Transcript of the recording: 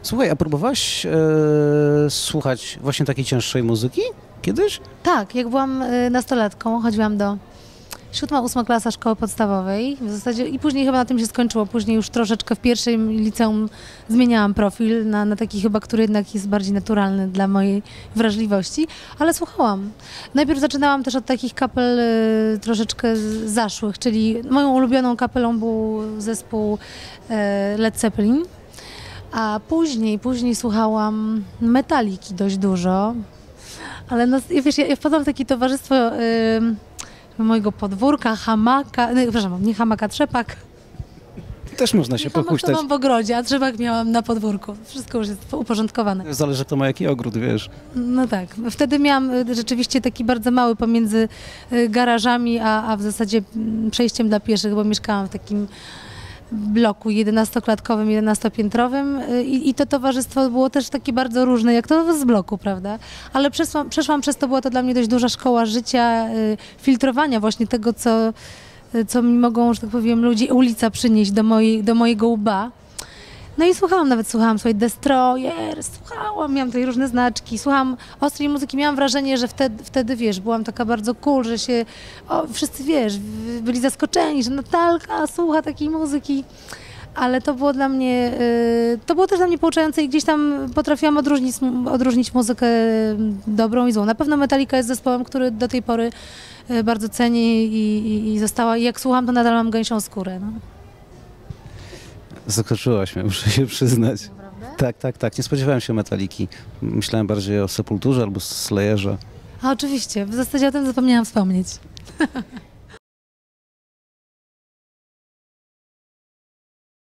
Słuchaj, a próbowałaś słuchać właśnie takiej cięższej muzyki kiedyś? Tak, jak byłam nastolatką, chodziłam do 7., 8. klasa szkoły podstawowej w zasadzie i później chyba na tym się skończyło. Później już troszeczkę w pierwszym liceum zmieniałam profil na taki chyba, który jednak jest bardziej naturalny dla mojej wrażliwości, ale słuchałam. Najpierw zaczynałam też od takich kapel troszeczkę zaszłych, czyli moją ulubioną kapelą był zespół Led Zeppelin, a później słuchałam Metaliki dość dużo, ale no, wiesz, ja wpadłam w takie towarzystwo mojego podwórka, hamaka, przepraszam, nie hamaka, trzepak. Też można się Hamak to pochuśtać. mam w ogrodzie, a trzepak miałam na podwórku. Wszystko już jest uporządkowane. Zależy, kto ma jaki ogród, wiesz. No tak. Wtedy miałam rzeczywiście taki bardzo mały pomiędzy garażami, a w zasadzie przejściem dla pieszych, bo mieszkałam w takim bloku 11-klatkowym, 11-piętrowym i to towarzystwo było też takie bardzo różne, jak to z bloku, prawda? Ale przeszłam przez to, była to dla mnie dość duża szkoła życia, filtrowania właśnie tego, co mi mogą, że tak powiem, ludzie, ulica przynieść do mojego łba. No i słuchałam swoje Destroyer, miałam tutaj różne znaczki, słuchałam ostrej muzyki, miałam wrażenie, że wtedy, wiesz, byłam taka bardzo cool, że się, wszyscy, wiesz, byli zaskoczeni, że Natalka słucha takiej muzyki, ale to było dla mnie, to było też dla mnie pouczające i gdzieś tam potrafiłam odróżnić muzykę dobrą i złą. Na pewno Metallica jest zespołem, który do tej pory bardzo cenię i została, i jak słucham, to nadal mam gęsią skórę, no. Zaskoczyłaś mnie, muszę się przyznać. Naprawdę? Tak. Nie spodziewałem się Metaliki. Myślałem bardziej o Sepulturze albo Slayerze. A oczywiście, w zasadzie o tym zapomniałam wspomnieć.